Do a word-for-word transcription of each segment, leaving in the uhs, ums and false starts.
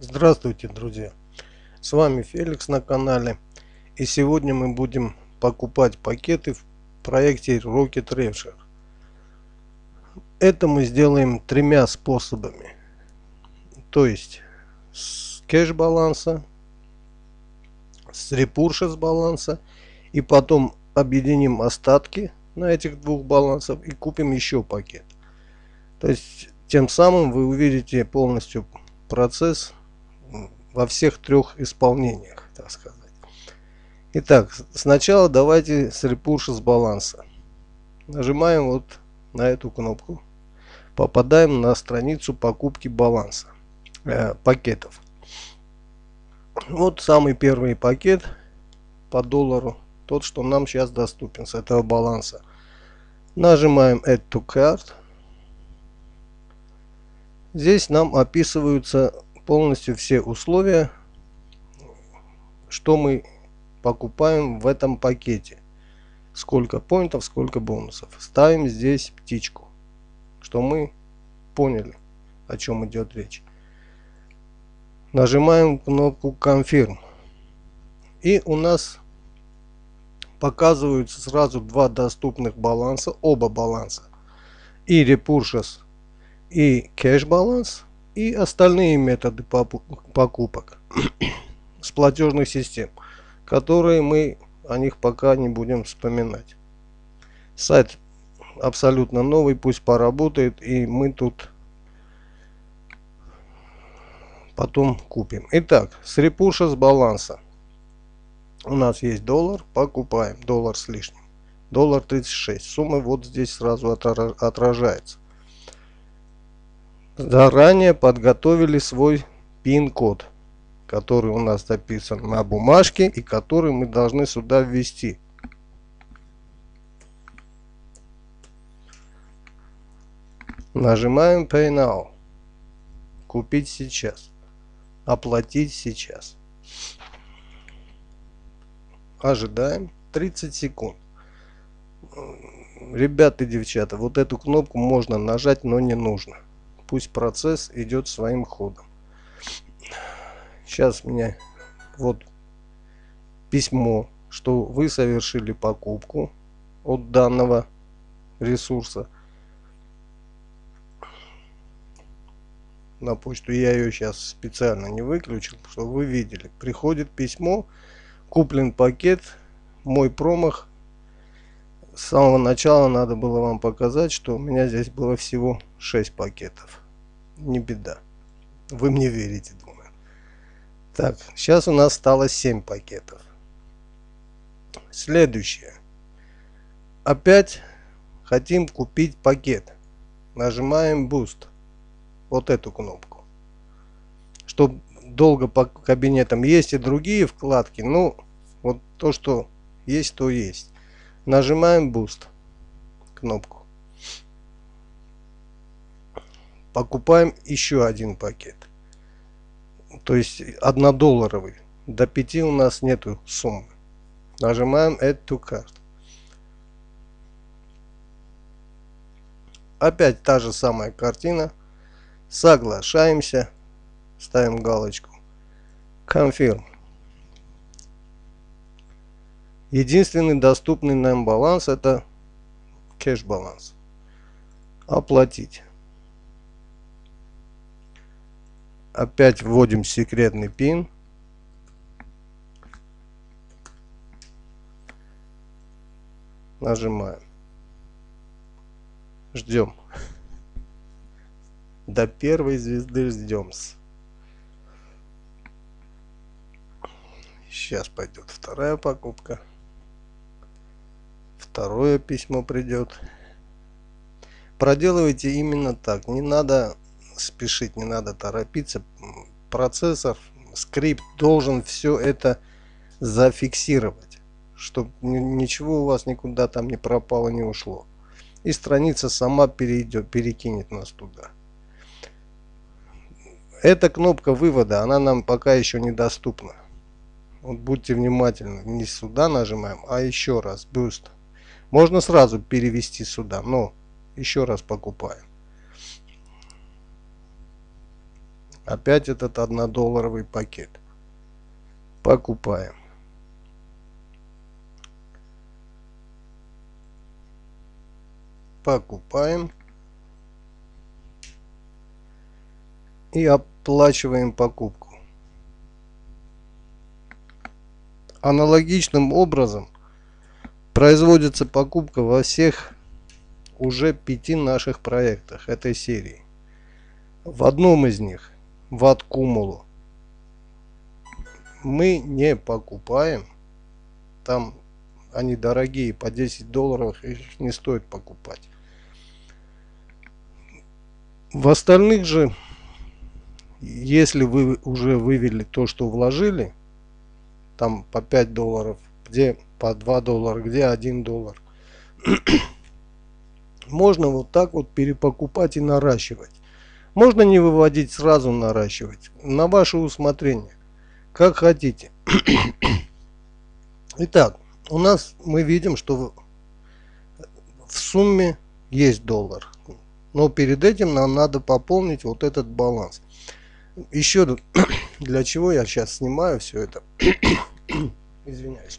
Здравствуйте, друзья! С вами Феликс на канале, и сегодня мы будем покупать пакеты в проекте Rocket Refshare. Это мы сделаем тремя способами, то есть с кэш баланса, с репурша с баланса, и потом объединим остатки на этих двух балансов и купим еще пакет. То есть тем самым вы увидите полностью процесс во всех трех исполнениях, так сказать. Итак, сначала давайте с репурша с баланса. Нажимаем вот на эту кнопку. Попадаем на страницу покупки баланса, э, пакетов. Вот самый первый пакет по доллару, тот, что нам сейчас доступен с этого баланса. Нажимаем Add to Cart. Здесь нам описываются полностью все условия, что мы покупаем в этом пакете. Сколько поинтов, сколько бонусов. Ставим здесь птичку, что мы поняли, о чем идет речь. Нажимаем кнопку Confirm. И у нас показываются сразу два доступных баланса, оба баланса. И Repurchase, и кэш баланс, и остальные методы покупок с платежных систем, которые мы о них пока не будем вспоминать. Сайт абсолютно новый, пусть поработает, и мы тут потом купим. Итак, с репурша с баланса у нас есть доллар, покупаем доллар с лишним, доллар тридцать шесть, сумма вот здесь сразу отражается. Заранее подготовили свой пин-код, который у нас записан на бумажке и который мы должны сюда ввести. Нажимаем Pay Now. Купить сейчас. Оплатить сейчас. Ожидаем тридцать секунд. Ребята и девчата, вот эту кнопку можно нажать, но не нужно. Пусть процесс идет своим ходом. Сейчас мне вот письмо, что вы совершили покупку от данного ресурса на почту. Я ее сейчас специально не выключил, чтобы вы видели. Приходит письмо, куплен пакет, мой промах. С самого начала надо было вам показать, что у меня здесь было всего шесть пакетов. Не беда. Вы мне верите, думаю. Так, сейчас у нас стало семь пакетов. Следующее. Опять хотим купить пакет. Нажимаем Boost. Вот эту кнопку. Чтобы долго по кабинетам есть и другие вкладки. Ну, вот то, что есть, то есть. Нажимаем Boost. Кнопку. Покупаем еще один пакет. То есть однодолларовый. До пяти у нас нету суммы. Нажимаем Add to Cart. Опять та же самая картина. Соглашаемся. Ставим галочку. Confirm. Единственный доступный нам баланс — это кэш баланс. Оплатить. Опять вводим секретный пин. Нажимаем. Ждем. До первой звезды ждем. Сейчас пойдет вторая покупка. Второе письмо придет. Проделывайте именно так. Не надо спешить, не надо торопиться. Процессор, скрипт должен все это зафиксировать, чтобы ничего у вас никуда там не пропало, не ушло. И страница сама перейдет, перекинет нас туда. Эта кнопка вывода, она нам пока еще недоступна. Вот будьте внимательны. Не сюда нажимаем, а еще раз Boost. Можно сразу перевести сюда, но еще раз покупаем. Опять этот однодолларовый пакет. Покупаем. Покупаем. И оплачиваем покупку. Аналогичным образом производится покупка во всех уже пяти наших проектах этой серии. В одном из них, в Аккумулу, мы не покупаем. Там они дорогие, по десять долларов, их не стоит покупать. В остальных же, если вы уже вывели то, что вложили, там по пять долларов, где по два доллара, где один доллар, можно вот так вот перепокупать и наращивать. Можно не выводить, сразу наращивать. На ваше усмотрение. Как хотите. Итак, у нас мы видим, что в сумме есть доллар. Но перед этим нам надо пополнить вот этот баланс. Еще для чего я сейчас снимаю все это. Извиняюсь.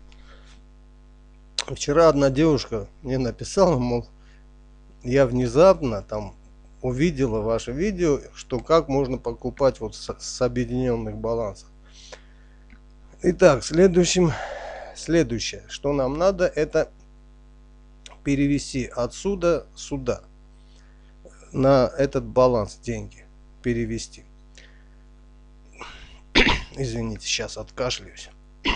Вчера одна девушка мне написала, мол, я внезапно там увидела ваше видео, что как можно покупать вот с, с объединенных балансов. Итак, следующим, следующее, что нам надо, это перевести отсюда сюда, на этот баланс деньги перевести. Извините, сейчас откашляюсь.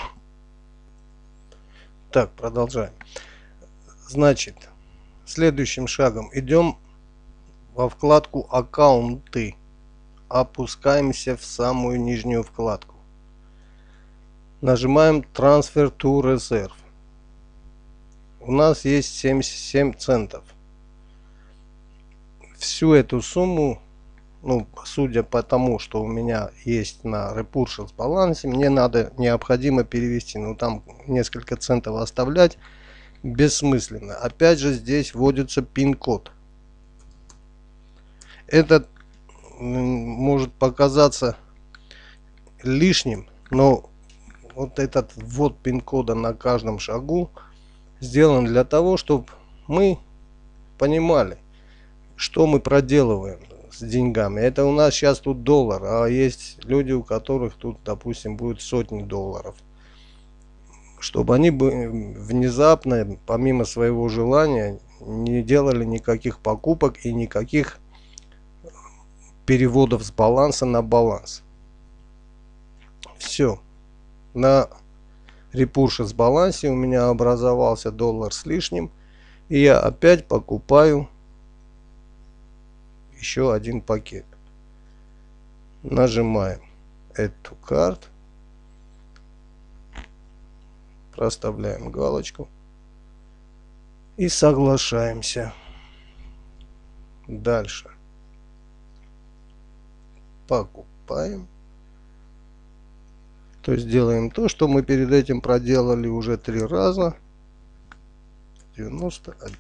Так, продолжаем. Значит, следующим шагом идем во вкладку «Аккаунты». Опускаемся в самую нижнюю вкладку. Нажимаем «Transfer to Reserve». У нас есть семьдесят семь центов. Всю эту сумму, ну, судя по тому, что у меня есть на Repurchase балансе, мне надо, необходимо перевести. Ну, там несколько центов оставлять бессмысленно. Опять же, здесь вводится пин-код. Это может показаться лишним, но вот этот ввод пин-кода на каждом шагу сделан для того, чтобы мы понимали, что мы проделываем с деньгами. Это у нас сейчас тут доллар, а есть люди, у которых тут, допустим, будет сотни долларов. Чтобы они бы внезапно, помимо своего желания, не делали никаких покупок и никаких переводов с баланса на баланс. Все. На Repurchase балансе у меня образовался доллар с лишним. И я опять покупаю еще один пакет. Нажимаем Add to Cart. Проставляем галочку. И соглашаемся. Дальше. Покупаем. То есть делаем то, что мы перед этим проделали уже три раза. девяносто один.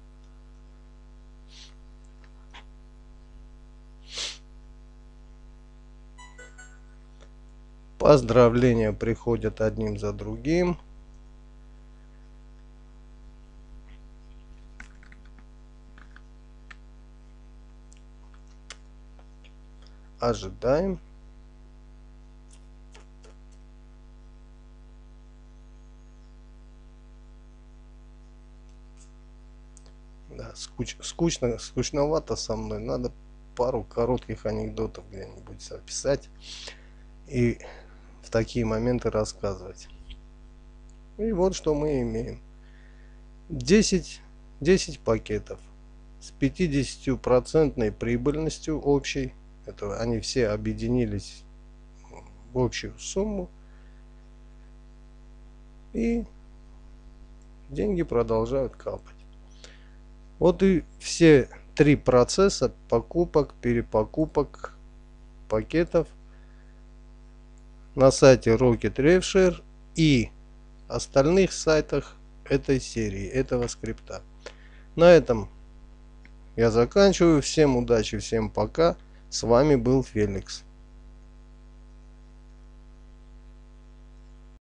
Поздравления приходят одним за другим. Ожидаем. Да, скуч, скучно, скучновато со мной. Надо пару коротких анекдотов где-нибудь записать и в такие моменты рассказывать. И вот что мы имеем. десять, десять пакетов с пятидесятипроцентной прибыльностью общей. Это они все объединились в общую сумму. И деньги продолжают капать. Вот и все три процесса покупок, перепокупок пакетов на сайте Rocket RaveShare и остальных сайтах этой серии, этого скрипта. На этом я заканчиваю. Всем удачи, всем пока. С вами был Феликс.